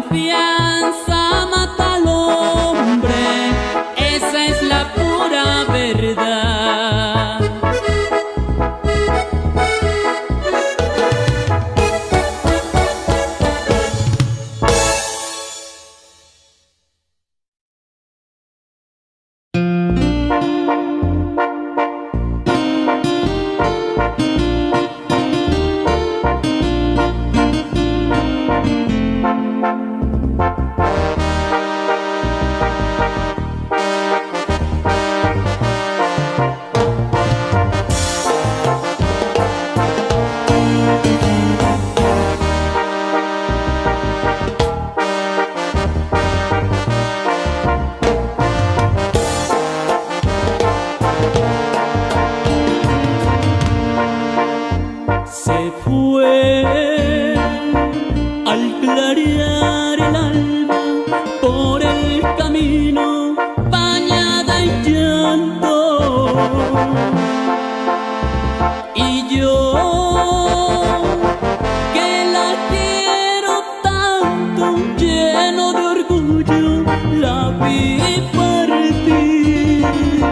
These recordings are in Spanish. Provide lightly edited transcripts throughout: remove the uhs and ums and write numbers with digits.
confianza mata al hombre, esa es la pura verdad. Se fue al clarear el alma por el camino bañada en llanto, y yo que la quiero tanto, lleno de orgullo la vi partir.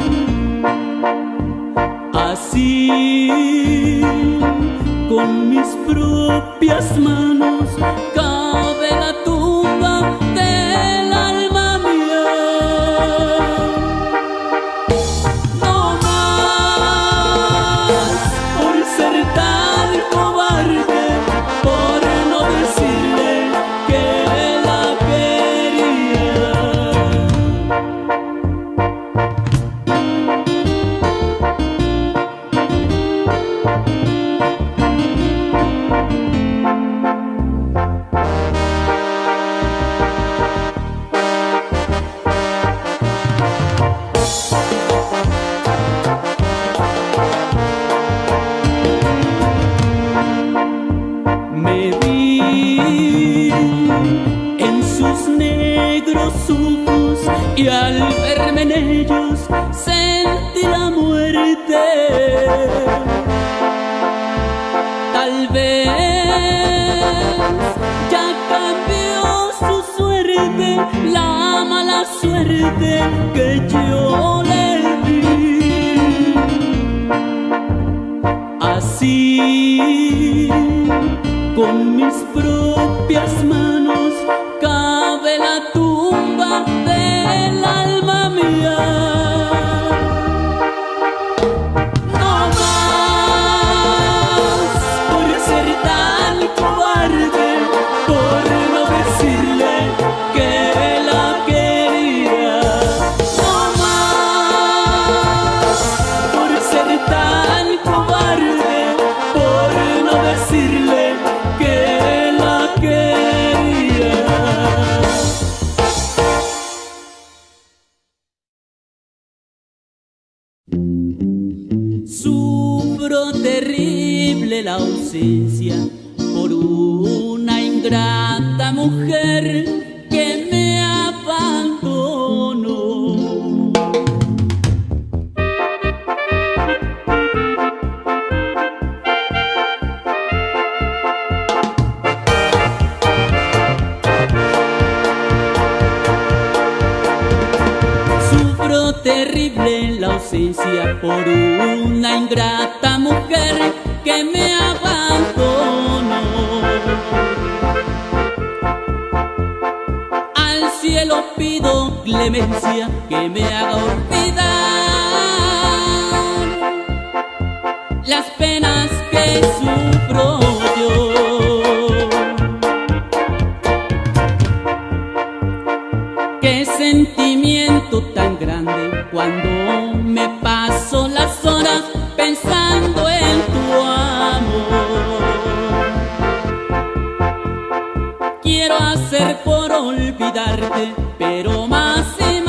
Así con mis propias manos cabe la tumba del alma mía. No más por ser tan cobarde, por no decirle que la quería. Me vi en sus negros ojos y al verme en ellos sentí la muerte. Tal vez ya cambió su suerte, la mala suerte que yo le di. Así con mis propias manos cabe la tumba del alma mía. No más por ser tan cobarde, por no decirle que la quería. No más por ser tan cobarde, por no decirle que la quería. Sufro terrible la ausencia por una ingrata mujer que me abandonó. Sufro terrible la ausencia por una ingrata mujer que me abandonó. Al cielo pido clemencia, que me haga olvidar las penas que sufro yo. Qué sentimiento tan grande cuando me paso las horas pensando en tu amor. Quiero hacer por olvidarte, pero más y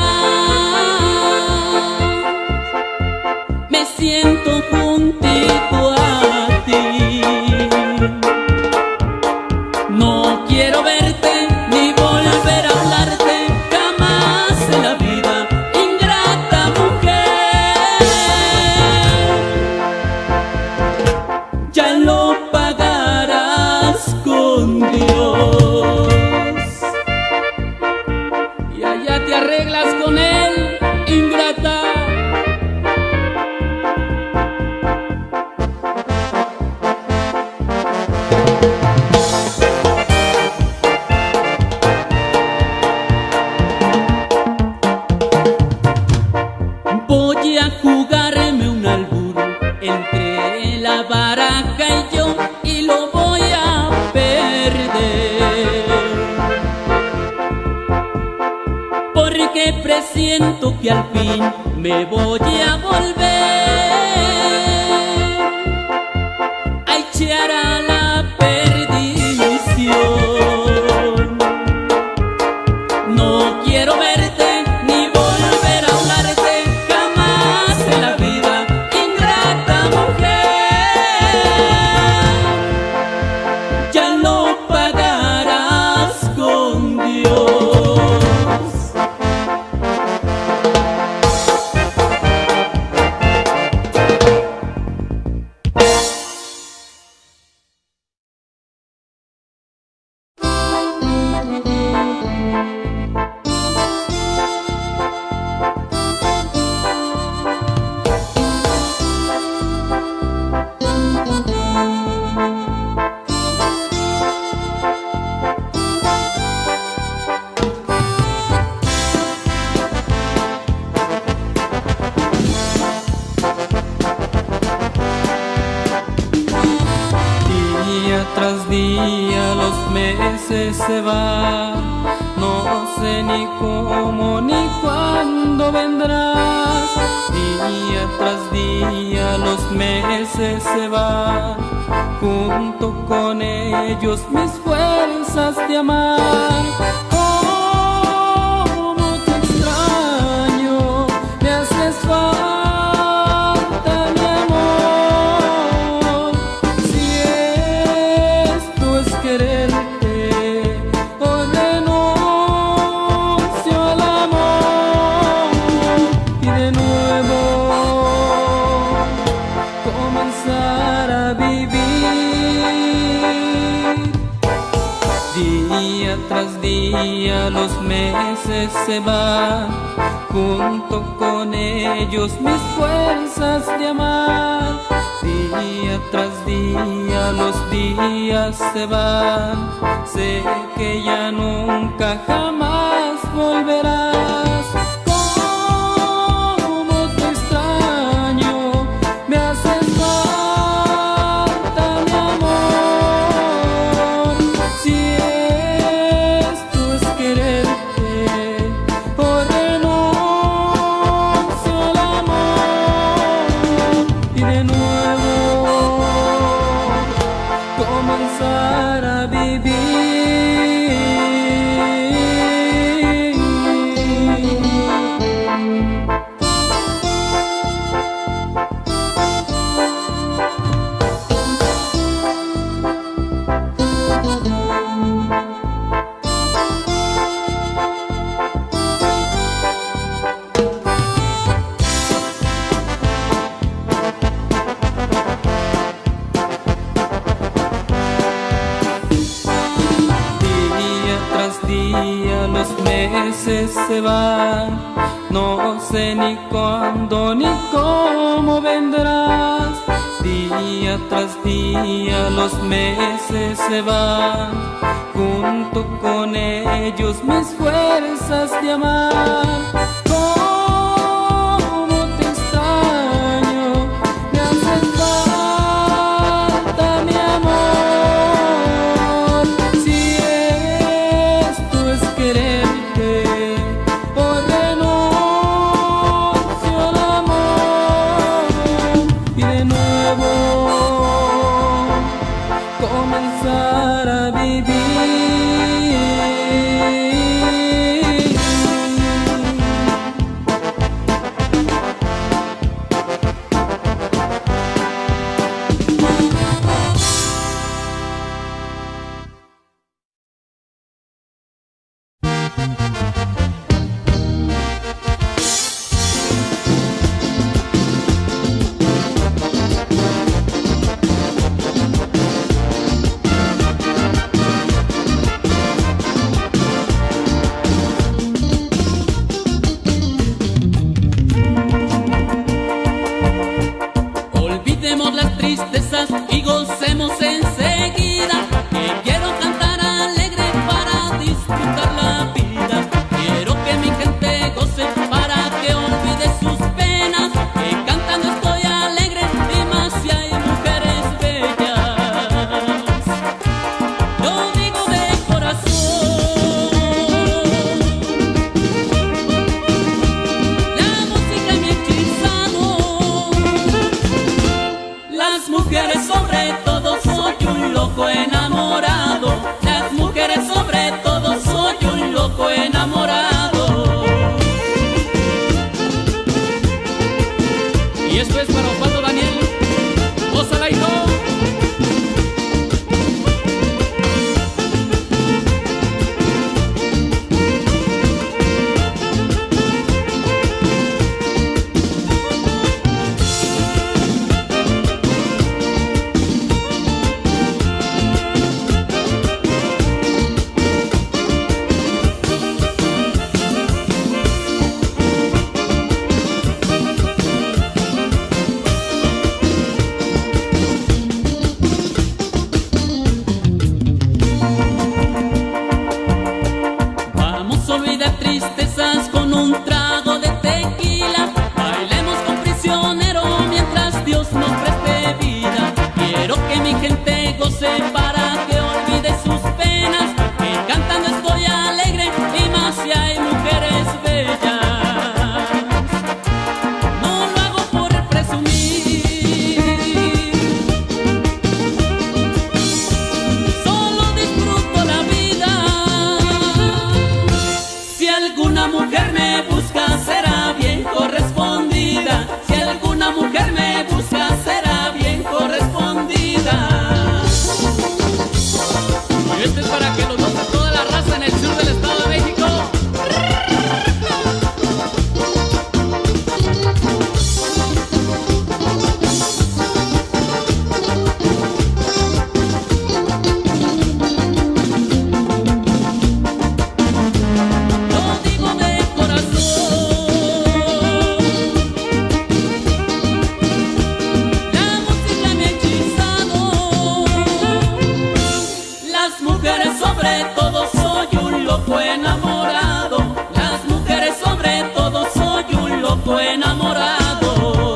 más me siento juntito a ti. No quiero verte ni volver a hablarte jamás en la vida, ingrata mujer. Ya lo pagarás con Dios. siento que al fin me voy a volver a echar a la perdición. No quiero verte ni volver a hablarte jamás en la vida, ingrata mujer. Ya lo pagarás con Dios. Día tras día los meses se van, no sé ni cómo ni cuándo vendrás. Día tras día los meses se van, junto con ellos mis fuerzas de amar. Cómo te extraño, me haces falta mi amor. Si esto es quererte o renuncio al amor y de nuevo comenzar a vivir. Día tras día los meses se van, junto con ellos mis fuerzas de amar. Día tras día los días se van, sé que ya nunca jamás volverás. Cómo te extraño, me haces falta mi amor. Si esto es quererte o renuncio al amor y de nuevo comenzar a vivir. Día tras día los meses se van, no sé ni cuándo ni cómo vendrás. Día tras día los meses se van, junto con ellos mis fuerzas de amar. Cómo te extraño, me haces falta mi amor. Si esto es quererte o renuncio al amor y de nuevo comenzar a vivir. para que lo goce toda la raza en el sur del Estado de México. Sobre todo soy un loco enamorado. Las mujeres sobre todo soy un loco enamorado.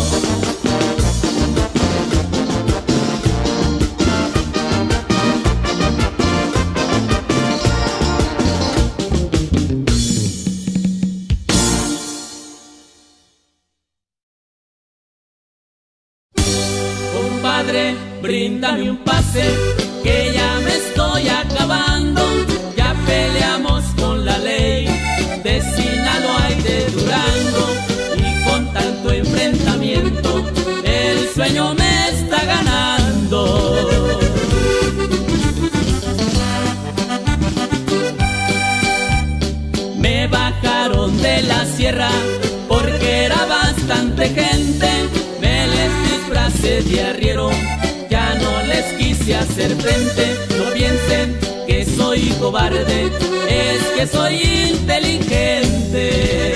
Compadre, bríndame un pase, que ya me estoy acabando. Ya peleamos con la ley de Sinaloa y de Durango, y con tanto enfrentamiento el sueño me está ganando. Me bajaron de la sierra porque era bastante gente. Me les disfracé de arriero, ya no les quise hacer frente. No piensen que soy cobarde, es que soy inteligente.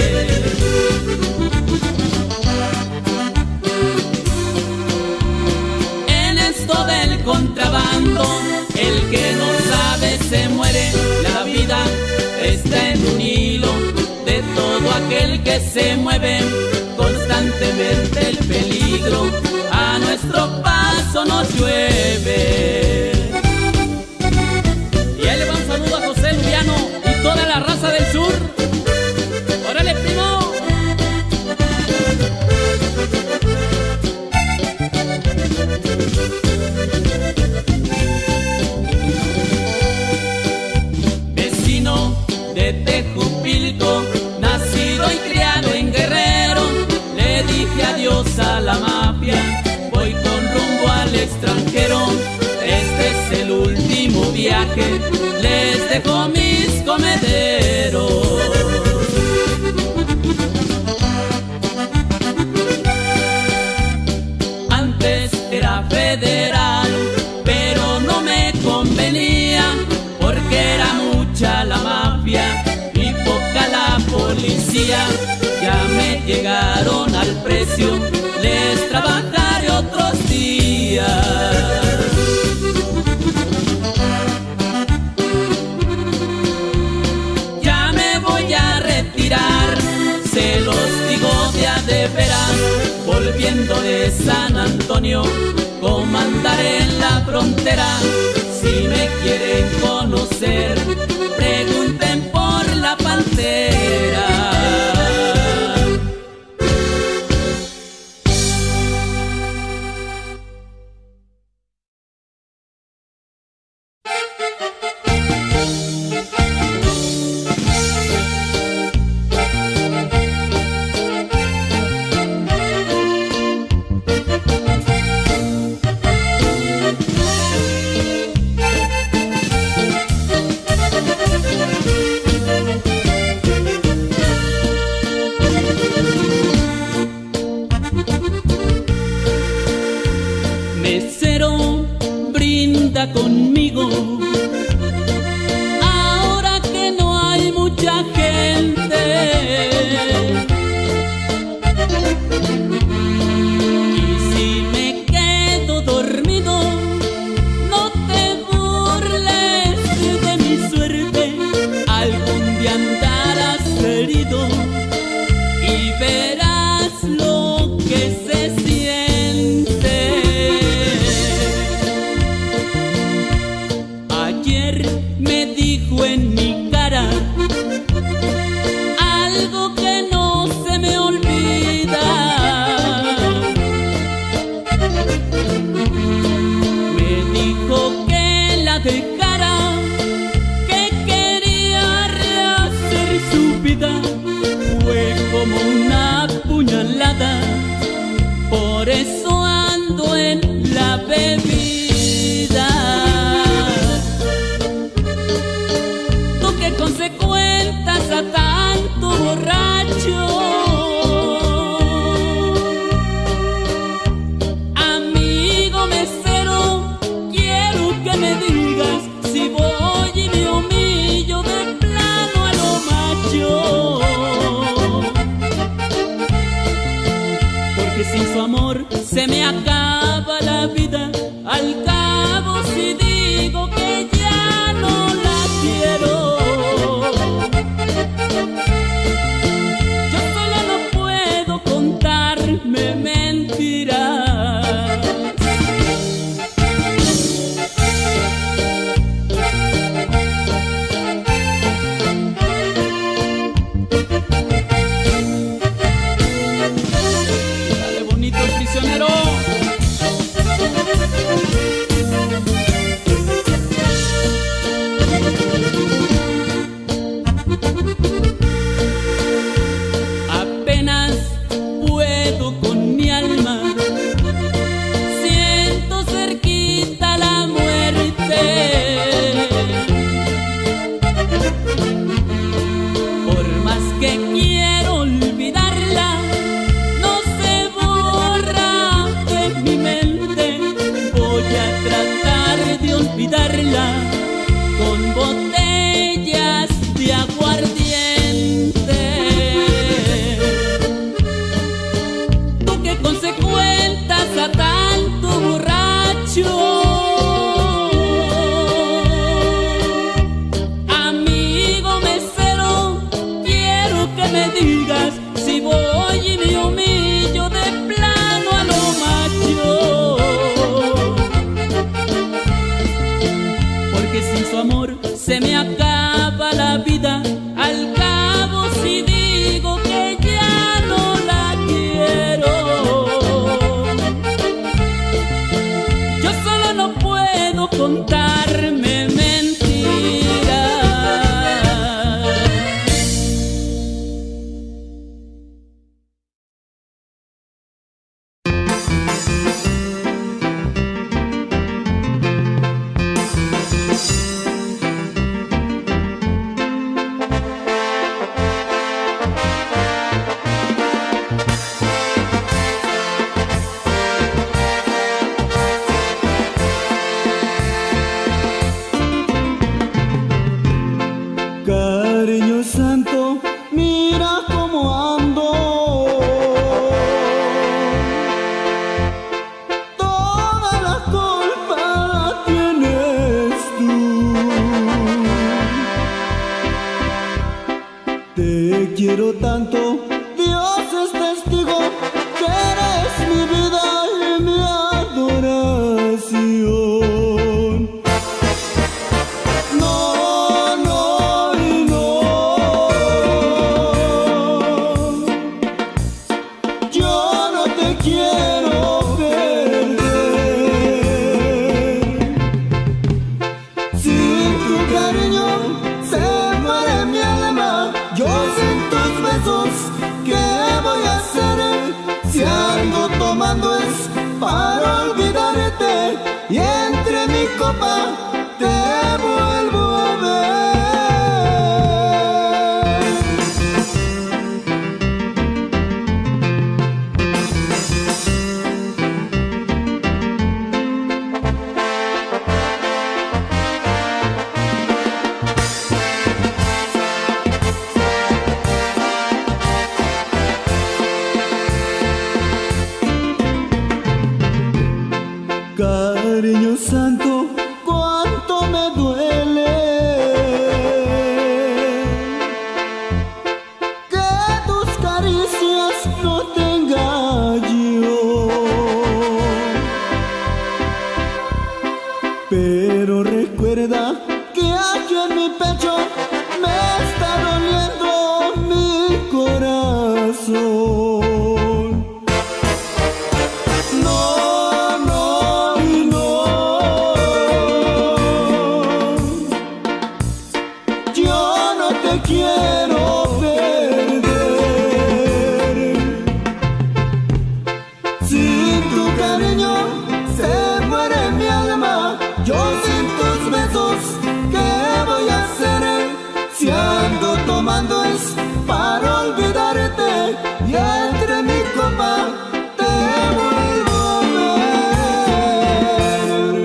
En esto del contrabando, el que no sabe se muere. La vida está en un hilo de todo aquel que se mueve. Constantemente el peligro a nuestro paso nos llueve. Y ahí le va un saludo a José Lubiano y toda la raza del sur. ¡Órale, primo! Vecino de Tejupilco, nacido y criado en Guerrero, le dije adiós a la mafia, voy con rumbo al extranjero. Este es el último viaje, les dejo mis comederos. Antes era federal, pero no me convenía, porque era mucha la mafia y poca la policía. Ya me llegaron al precio, les trabajaré otros días. Ya me voy a retirar, se los digo de veras. Volviendo de San Antonio, comandaré en la frontera. Si me quieren conocer, pregunten por la Pantera. Mesero, brinda conmigo, ahora que no hay mucha gente. Y si me quedo dormido, no te burles de mi suerte. Algún día andarás herido y verás lo que se siente. Ayer me dijo en mi cara algo que no se me olvida. Me dijo que la dejara, que quería rehacer su vida. Fue como una puñalada, por eso ando en la bebida. se me acaba la vida al cabo si digo que ya no la quiero. Yo solo no puedo contarme mentiras. Cariño santo, mira cómo ando. Toda la culpa la tienes tú. Te quiero tanto, Dios es testigo, que eres mi vida y mi adoración. No, no y no. Yo no te quiero perder. Sin tu cariño se muere mi alma. Yo sin tus besos, ¿qué voy a hacer? Si ando tomando es para olvidarte, y entre mi copa te vuelvo a ver. Cariño santo, cuánto me duele que tus caricias no tenga yo. Pero recuerda que aquí en mi pecho me está doliendo mi corazón. No, no y no. Yo no te quiero perder. Sin tu cariño se muere mi alma. Yo sin tus besos, ¿qué voy a hacer? Si ando tomando es para olvidarte, y entre mi copa te vuelvo a ver.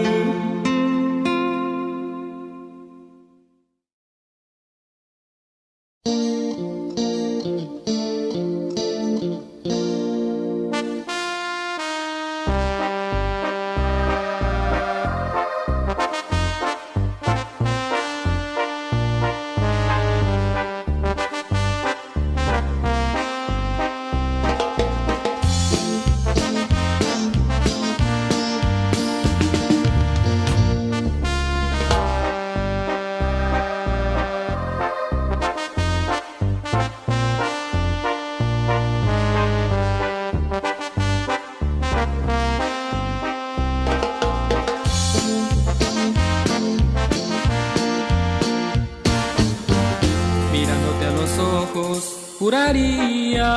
Mirándote a los ojos, juraría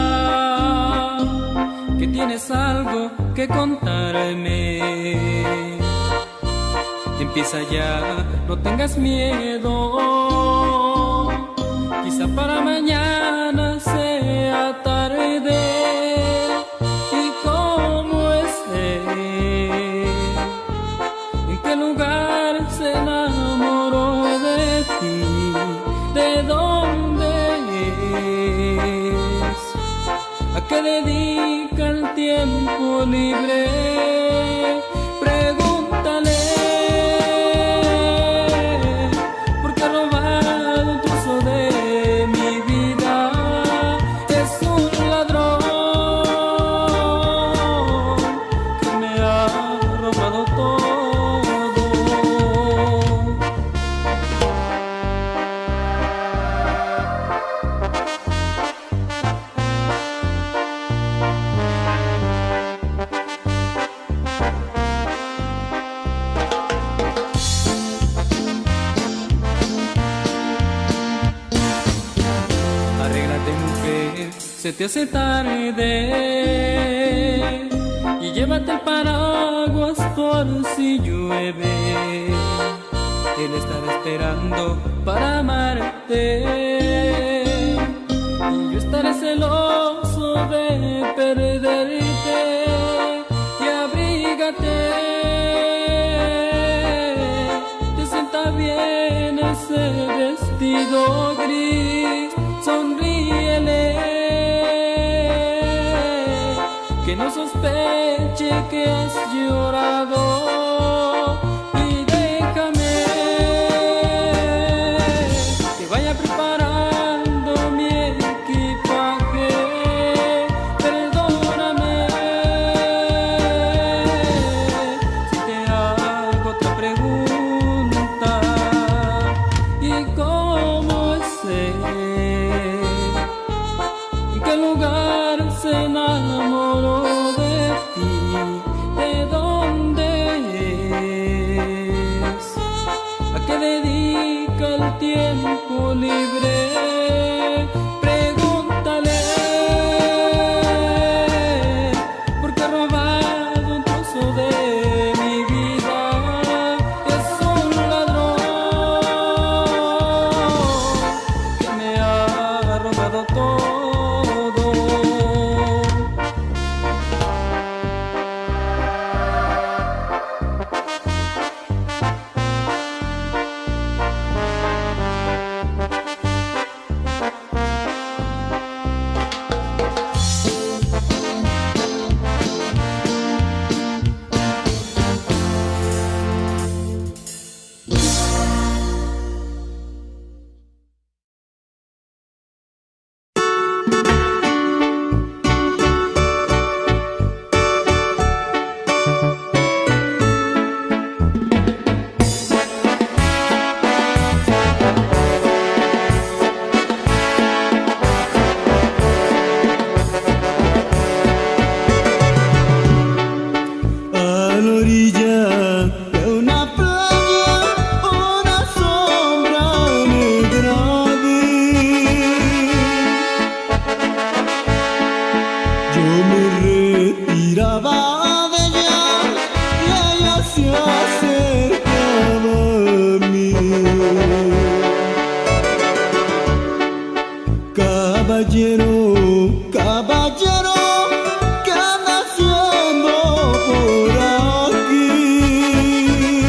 que tienes algo que contarme. Empieza ya, no tengas miedo. Quizá para mañana sea tarde. ¿Y cómo es él? ¿En qué lugar se enamoró de ti? ¿De dónde es? ¿A qué dedica el tiempo libre? Pregúntale, porque ha robado un trozo de mi vida. Es un ladrón que me ha robado todo. se te hace tarde y llévate el paraguas por si llueve. Él estará esperando para amarte y yo estaré celoso de perderte. Y abrígate, te sienta bien ese vestido gris. Sonríele, que no sospeche que has llorado. Y déjame que vaya preparando mi equipaje. Perdóname si te hago otra pregunta. ¿Y cómo es él? ¿En qué lugar se enamoró de ti? ¿De dónde es? ¿A qué dedica el tiempo libre? Pregúntale, porque ha robado un trozo de mi vida. Es un ladrón que me ha robado todo. Caballero, caballero, ¿qué anda haciendo por aquí?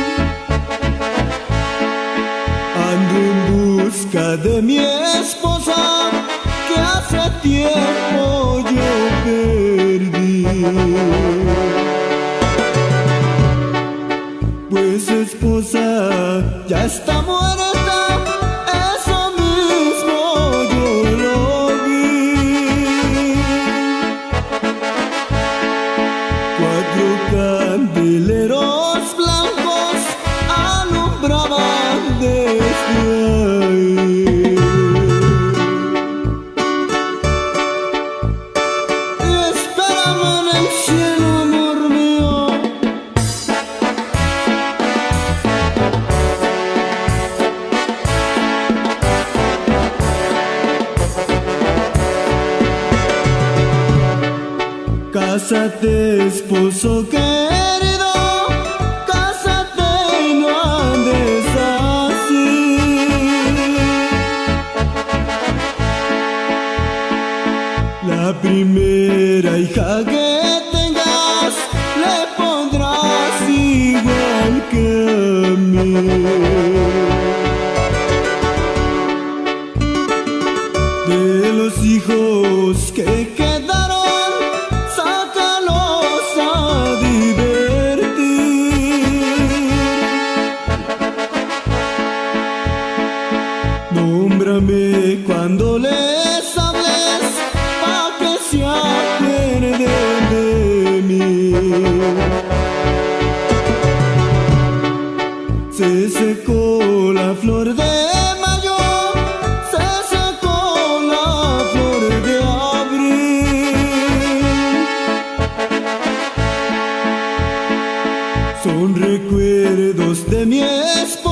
Ando en busca de mi esposa, que hace tiempo yo perdí. Pues su esposa ya está muerta. Candeleros blancos alumbraban desde ahí. Y espérame en el cielo, amor mío. Cásate, esposo querido, cásate y no andes así. La primera hija que tengas le pondrás igual que a mí. De los hijos que quedaron, nómbrame cuando les hables, pa' que se acuerden de mí. Se secó la flor de mayo, se secó la flor de abril. Son recuerdos de mi esposa